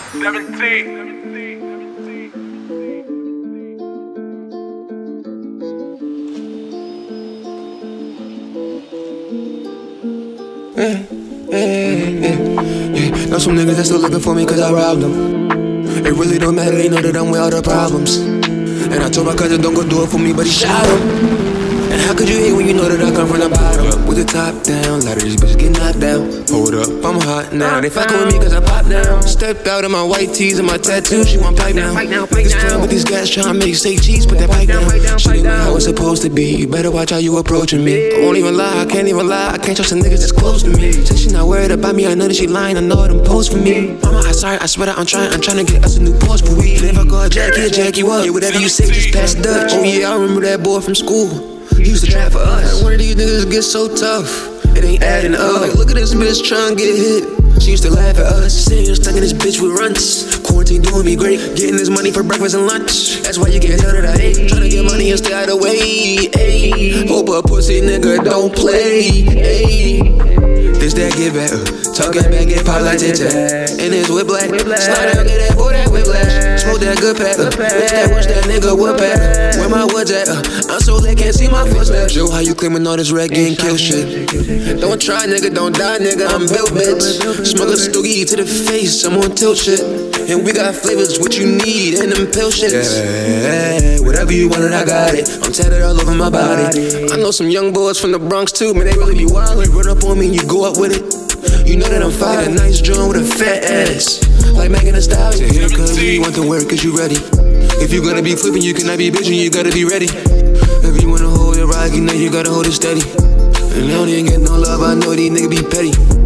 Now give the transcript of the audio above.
Know some niggas that still looking for me cause I robbed them. It really don't matter, they know that I'm with all the problems. And I told my cousin don't go do it for me, but he shot him. And how could you hate when you know that I come from the bottom? With the top down, a lot of these bitches get knocked down. Hold up, I'm hot now. They fucking with me cause I pop down. Stepped out in my white tees and my tattoo, she want pipe now. Niggas playing with these guys trying to make steak cheese, put that pipe down. She ain't how it's supposed to be, you better watch how you approaching me. I won't even lie, I can't even lie, I can't trust the niggas that's close to me. Say she not worried about me, I know that she lying, I know them posts for me. Mama, I sorry, I swear that I'm trying to get us a new Porsche for weed. And if I call Jackie, Jackie what? Yeah, whatever you say, just pass the Dutch. Oh yeah, I remember that boy from school. He used to trap for us. One of these niggas get so tough, it ain't adding up. Like, look at this bitch trying to get hit. She used to laugh at us, saying stuck in this bitch with runts. Quarantine doing me great, getting this money for breakfast and lunch. That's why you get hell that I hate. Trying to get money and stay out of the way. Ay. Hope a pussy nigga don't play. Ay. This that get back, talking back, get pop like Tic-Tac. And it's whip black, slide out, get that boy that whiplash. Smoke that good pack, wish that nigga would pack. Where my woods at, I'm so lit, can't see my footsteps. Yo, how you claiming all this red gang kill shit? Don't try nigga, don't die nigga, I'm built bitch. Smoke a stoogie to the face, I'm on tilt shit. And we got flavors, what you need, and them pill shits. Yeah, whatever you wanted, I got it. I'm tatted all over my body. I know some young boys from the Bronx too, man, they really be wild. You run up on me and you go up with it. You know that I'm fine, a nice joint with a fat ass. Like Megan Thee Stallion. Here cause you want to work cause you ready. If you gonna be flipping, you cannot be bitching, you gotta be ready. If you wanna hold it right, you know you gotta hold it steady. And I don't even get no love, I know these niggas be petty.